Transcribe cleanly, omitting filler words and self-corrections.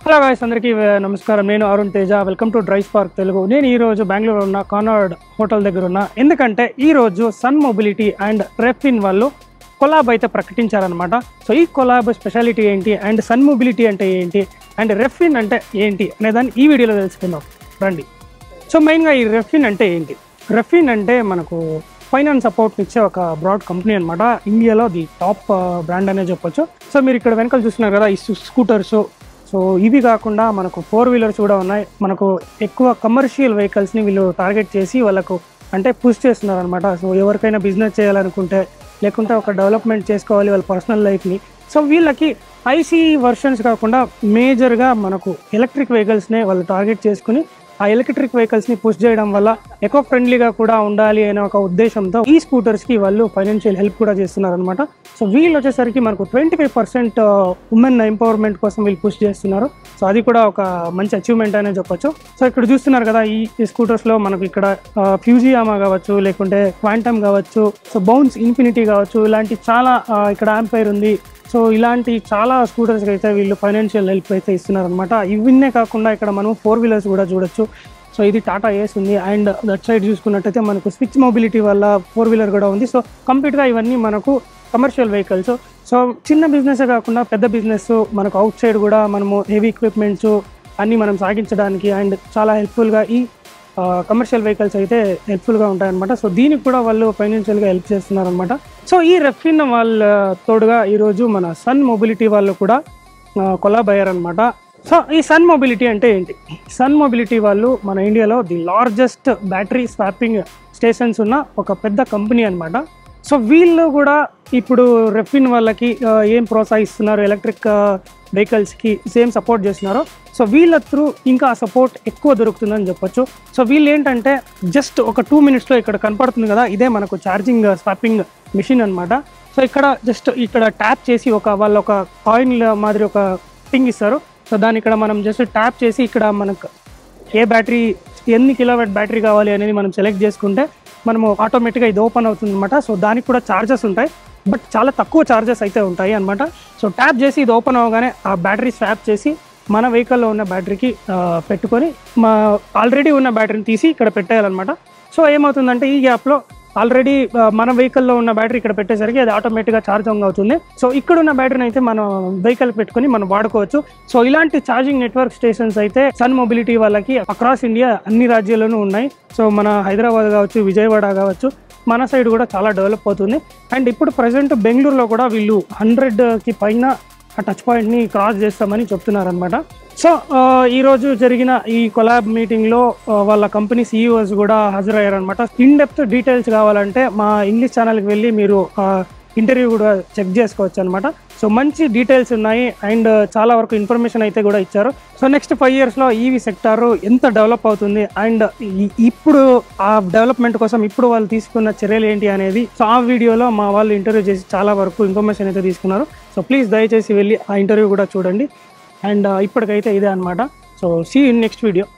Hello guys అందరికీ నమస్కారం. నేను Arun Teja. Welcome to Drive Spark Telugu. నేను ఈరోజు బెంగళూరు ఉన్న కానార్డ్ హోటల్ దగ్గర ఉన్నా. ఎందుకంటే ఈరోజు సన్ మొబిలిటీ అండ్ రెఫిన్ వాళ్ళు కొలాబ్ అయితే ప్రకటించారనమాట. సో ఈ కొలాబ్ స్పెషాలిటీ ఏంటి అండ్ సన్ మొబిలిటీ అంటే ఏంటి అండ్ రెఫిన్ అంటే ఏంటి అనేదాన్ని ఈ వీడియోలో తెలుసుకుందాం రండి. సో మెయిన్గా ఈ రెఫిన్ అంటే ఏంటి? రెఫిన్ అంటే మనకు ఫైనాన్స్ సపోర్ట్ ఇచ్చే ఒక బ్రాడ్ కంపెనీ అనమాట. ఇండియాలో ది టాప్ బ్రాండ్ అనే చెప్పొచ్చు. సో మీరు ఇక్కడ వెనకాల చూస్తున్నారు కదా ఈ స్కూటర్స్. సో ఇవి కాకుండా మనకు 4 వీలర్స్ కూడా ఉన్నాయి. మనకు ఎక్కువ కమర్షియల్ వెహికల్స్ని వీళ్ళు టార్గెట్ చేసి వాళ్ళకు అంటే పుష్ చేస్తున్నారు అనమాట. సో ఎవరికైనా బిజినెస్ చేయాలనుకుంటే లేకుంటే ఒక డెవలప్మెంట్ చేసుకోవాలి వాళ్ళ పర్సనల్ లైఫ్ని. సో వీళ్ళకి ఐసీ వర్షన్స్ కాకుండా మేజర్గా మనకు ఎలక్ట్రిక్ వెహికల్స్నే వాళ్ళు టార్గెట్ చేసుకుని ఆ ఎలక్ట్రిక్ వెహికల్స్ని పుష్ చేయడం వల్ల ఎకో ఫ్రెండ్లీగా కూడా ఉండాలి అనే ఒక ఉద్దేశంతో ఈ స్కూటర్స్కి వాళ్ళు ఫైనాన్షియల్ హెల్ప్ కూడా చేస్తున్నారు అనమాట. సో వీళ్ళు వచ్చేసరికి మనకు 25% ఉమెన్ ఎంపవర్మెంట్ కోసం వీళ్ళు పుష్ చేస్తున్నారు. సో అది కూడా ఒక మంచి అచీవ్మెంట్ అనే చెప్పొచ్చు. సో ఇక్కడ చూస్తున్నారు కదా ఈ స్కూటర్స్లో మనకు ఇక్కడ ఫ్యూజియామా కావచ్చు, లేకుంటే క్వాంటమ్ కావచ్చు, సో బౌన్స్ ఇన్ఫినిటీ కావచ్చు, ఇలాంటి చాలా ఇక్కడ ఆంపైర్ ఉంది. సో ఇలాంటి చాలా స్కూటర్స్కి అయితే వీళ్ళు ఫైనాన్షియల్ హెల్ప్ అయితే ఇస్తున్నారు అనమాట. ఇవన్నీ కాకుండా ఇక్కడ మనం 4 వీలర్స్ కూడా చూడొచ్చు. సో ఇది టాటా ఏస్ ఉంది అండ్ దట్ సైడ్ చూసుకున్నట్టయితే మనకు స్విచ్ మొబిలిటీ వల్ల 4 వీలర్ కూడా ఉంది. సో కంప్లీట్గా ఇవన్నీ మనకు కమర్షియల్ వెహికల్స్. సో చిన్న బిజినెస్ కాకుండా పెద్ద బిజినెస్ మనకు అవుట్ సైడ్ కూడా మనము హెవీ ఎక్విప్మెంట్స్ అన్నీ మనం సాగించడానికి అండ్ చాలా హెల్ప్ఫుల్గా ఈ కమర్షియల్ వెహికల్స్ అయితే హెల్ప్ఫుల్గా ఉంటాయన్నమాట. సో దీనికి కూడా వాళ్ళు ఫైనాన్షియల్గా హెల్ప్ చేస్తున్నారనమాట. సో ఈ రెఫిన్ వాళ్ళ తోడుగా ఈరోజు మన సన్ మొబిలిటీ వాళ్ళు కూడా కొలాబ్ అయ్యారనమాట. సో ఈ సన్ మొబిలిటీ అంటే ఏంటి? సన్ మొబిలిటీ వాళ్ళు మన ఇండియాలో the largest battery swapping stations ఉన్న ఒక పెద్ద కంపెనీ అనమాట. సో వీళ్ళు కూడా ఇప్పుడు రెఫిన్ వాళ్ళకి ఏం ప్రోత్సహిస్తున్నారు, ఎలక్ట్రిక్ వెహికల్స్కి సేమ్ సపోర్ట్ చేస్తున్నారు. సో వీళ్ళ త్రూ ఇంకా సపోర్ట్ ఎక్కువ దొరుకుతుందని చెప్పొచ్చు. సో వీళ్ళు ఏంటంటే జస్ట్ ఒక 2 మినిట్స్లో ఇక్కడ కనపడుతుంది కదా, ఇదే మనకు ఛార్జింగ్ స్వాపింగ్ మిషన్ అనమాట. సో ఇక్కడ జస్ట్ ఇక్కడ ట్యాప్ చేసి వాళ్ళు ఒక కాయిన్ మాదిరి ఒక థింగ్ ఇస్తారు. సో దాన్ని ఇక్కడ మనం జస్ట్ ట్యాప్ చేసి ఇక్కడ మనకు ఏ బ్యాటరీ ఎన్ని కిలోవాట్ బ్యాటరీ కావాలి అనేది మనం సెలెక్ట్ చేసుకుంటే మనము ఆటోమేటిక్గా ఇది ఓపెన్ అవుతుంది అనమాట. సో దానికి కూడా ఛార్జెస్ ఉంటాయి, బట్ చాలా తక్కువ ఛార్జెస్ అయితే ఉంటాయి అనమాట. సో ట్యాప్ చేసి ఇది ఓపెన్ అవ్వగానే ఆ బ్యాటరీ స్వాప్ చేసి మన వెహికల్లో ఉన్న బ్యాటరీకి పెట్టుకొని ఆల్రెడీ ఉన్న బ్యాటరీని తీసి ఇక్కడ పెట్టేయాలన్నమాట. సో ఏమవుతుందంటే ఈ గ్యాప్లో ఆల్రెడీ మన వెహికల్లో ఉన్న బ్యాటరీ ఇక్కడ పెట్టేసరికి అది ఆటోమేటిక్గా ఛార్జ్ అవుతుంది. సో ఇక్కడ ఉన్న బ్యాటరీని అయితే మనం వెహికల్ పెట్టుకొని మనం వాడుకోవచ్చు. సో ఇలాంటి ఛార్జింగ్ నెట్వర్క్ స్టేషన్స్ అయితే సన్ మొబిలిటీ వాళ్ళకి అక్రాస్ ఇండియా అన్ని రాజ్యాల్లోనూ ఉన్నాయి. సో మన హైదరాబాద్ కావచ్చు, విజయవాడ కావచ్చు, మన సైడ్ కూడా చాలా డెవలప్ అవుతుంది. అండ్ ఇప్పుడు ప్రజెంట్ బెంగళూరులో కూడా వీళ్ళు 100కి పైన ఆ టచ్ పాయింట్ని క్రాస్ చేస్తామని చెప్తున్నారనమాట. సో ఈరోజు జరిగిన ఈ కొలాబ్ మీటింగ్లో వాళ్ళ కంపెనీ CEOs కూడా హాజరయ్యారనమాట. ఇన్ డెప్త్ డీటెయిల్స్ కావాలంటే మా ఇంగ్లీష్ ఛానల్కి వెళ్ళి మీరు ఇంటర్వ్యూ కూడా చెక్ చేసుకోవచ్చు అనమాట. సో మంచి డీటెయిల్స్ ఉన్నాయి అండ్ చాలా వరకు ఇన్ఫర్మేషన్ అయితే కూడా ఇచ్చారు. సో నెక్స్ట్ 5 ఇయర్స్లో ఈవీ సెక్టారు ఎంత డెవలప్ అవుతుంది అండ్ ఇప్పుడు ఆ డెవలప్మెంట్ కోసం ఇప్పుడు వాళ్ళు తీసుకున్న చర్యలు ఏంటి అనేది సో ఆ వీడియోలో మా వాళ్ళు ఇంటర్వ్యూ చేసి చాలా వరకు ఇన్ఫర్మేషన్ అయితే తీసుకున్నారు. సో ప్లీజ్ దయచేసి వెళ్ళి ఆ ఇంటర్వ్యూ కూడా చూడండి. అండ్ ఇప్పటికైతే ఇదే అనమాట. So see in next video.